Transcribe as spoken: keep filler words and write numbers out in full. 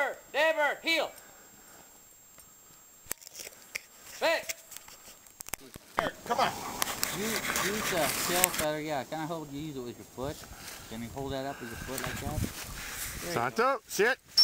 Never, never, heel. Back. Here, come on. Use, use the tail feather, yeah, kind of hold, use it with your foot. Can you hold that up with your foot like that? Santo, sit.